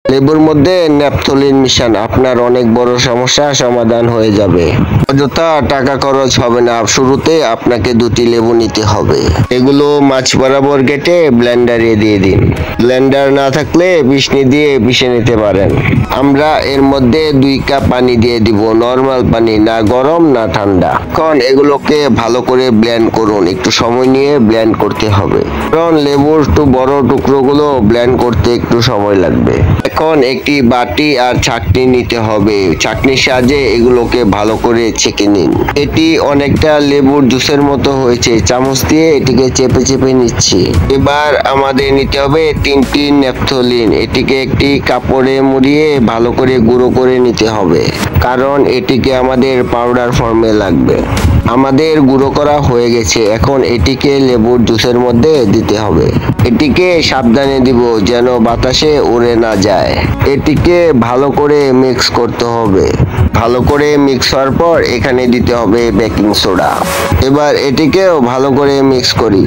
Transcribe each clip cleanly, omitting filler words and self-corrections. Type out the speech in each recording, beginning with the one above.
লেবুর মধ্যে ন্যাপথলিন মিশান, আপনার অনেক বড় সমস্যা সমাধান হয়ে যাবে। অযথা টাকা খরচ হবে না। শুরুতে আপনাকে 2টি লেবু নিতে হবে। এগুলো মাছ বরাবর কেটে ব্লেন্ডারে দিয়ে দিন। ব্লেন্ডার না থাকলে পিষনি দিয়ে পিষে নিতে পারেন। আমরা এর মধ্যে 2 কাপ পানি দিয়ে দিব, নরমাল পানি, না গরম না ঠান্ডা। এখন এগুলোকে ভালো করে ব্লেন্ড করুন। একটু সময় নিয়ে ব্লেন্ড করতে হবে, কারণ লেবুর একটু বড় টুকরোগুলো ব্লেন্ড করতে একটু সময় লাগবে। এখন একটি বাটি আর ছাঁকনি নিতে হবে। ছাঁকনির সাহায্যে এগুলোকে ভালো করে ছেঁকে নিন। এটি অনেকটা লেবুর জুসের মতো হয়েছে। চামচ দিয়ে এটিকে চেপে চেপে নিচ্ছি। এবার আমাদের নিতে হবে 3টি ন্যাপথলিন। এটিকে একটি কাপড়ে মুড়িয়ে ভালো করে গুঁড়ো করে নিতে হবে, কারণ এটিকে আমাদের পাউডার ফর্মে লাগবে। আমাদের গুঁড়ো করা হয়ে গেছে। এখন এটিকে লেবুর জুসের মধ্যে দিতে হবে। এটিকে সাবধানে দিব যেন বাতাসে উড়ে না যায়। এটিকে ভালো করে মিক্স করতে হবে। ভালো করে মিক্স হওয়ার পর এখানে দিতে হবে বেকিং সোডা। এবার এটিকেও ভালো করে মিক্স করি।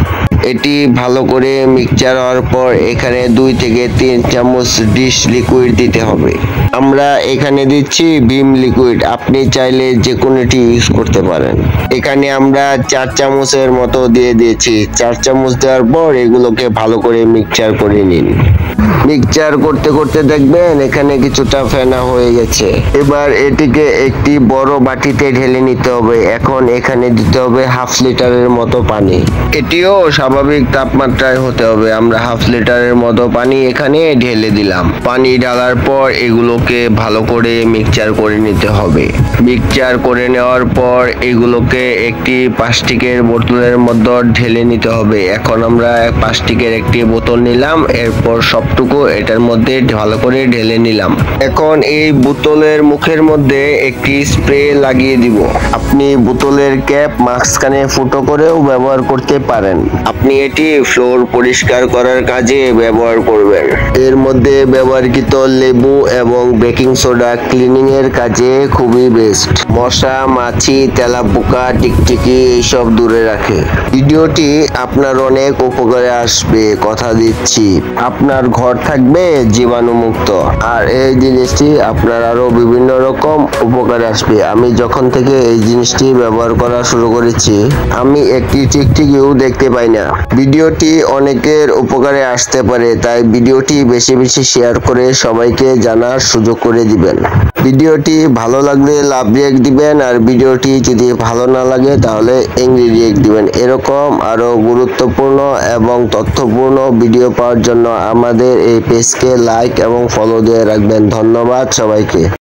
এটি ভালো করে মিক্সচার হওয়ার পর এখানে 2 থেকে 3 চামচ ডিশ লিকুইড দিতে হবে। আমরা এখানে দিচ্ছি ভিম লিকুইড, আপনি চাইলে যে কোনোটি ইউজ করতে পারেন। এখানে আমরা 4 চামচের মতো দিয়ে দিয়েছি। 4 চামচ দেওয়ার পর এগুলোকে ভালো করে মিক্সচার করে নিন। মিক্সচার করতে করতে দেখবেন এখানে কিছুটা ফেনা হয়ে গেছে। এবার এটিকে একটি বড় বাটিতে ঢেলে নিতে হবে। এখন এখানে দিতে হবে 1/2 লিটারের মতো পানি। এটিও স্বাভাবিক তাপমাত্রায় হতে হবে। আমরা 1/2 লিটারের মতো পানি এখানে ঢেলে দিলাম। পানি ঢালার পর এগুলোকে ভালো করে মিক্সচার করে নিতে হবে। মিক্সচার করে নেওয়ার পর এগুলোকে একটি প্লাস্টিকের বোতলের মধ্যে ঢেলে নিতে হবে। এখন আমরা প্লাস্টিকের একটি বোতল নিলাম, এরপর সবটুকু এটার মধ্যে ভালো করে ঢেলে নিলাম। এখন এই বোতলের মুখের মধ্যে একটি স্প্রে লাগিয়ে দিব। আপনি বোতলের ক্যাপ মাঝখানে ফুটো করেও ব্যবহার করতে পারেন। আপনি এটি ফ্লোর পরিষ্কার করার কাজে ব্যবহার করবেন। এর মধ্যে ব্যবহৃত লেবু এবং বেকিং সোডা ক্লিনিং এর কাজে খুবই বেস্ট। মশা, মাছি, তেলাপোকা, টিকটিকি এইসব দূরে রাখে। ভিডিওটি আপনার অনেক উপকারে আসবে, কথা দিচ্ছি। আপনার ঘর থাকবে জীবাণুমুক্ত, আর এই জিনিসটি আপনার আরো বিভিন্ন রকম উপকারে আসবে। আমি যখন থেকে এই জিনিসটি ব্যবহার করা শুরু করেছি, আমি একটি টিকটিকিও দেখতে পাই না। ভিডিওটি অনেকের উপকারে আসতে পারে, তাই ভিডিওটি বেশি বেশি শেয়ার করে সবাইকে জানার সুযোগ করে দিবেন। ভিডিওটি ভালো লাগলে লাভ রিয়েক্ট দিবেন, আর ভিডিওটি যদি ভালো না লাগে তাহলে এংরি রিয়েক্ট দিবেন। এরকম আরো গুরুত্বপূর্ণ এবং তথ্যপূর্ণ ভিডিও পাওয়ার জন্য আমাদের এই পেজকে লাইক এবং ফলো দিয়ে রাখবেন। ধন্যবাদ সবাইকে।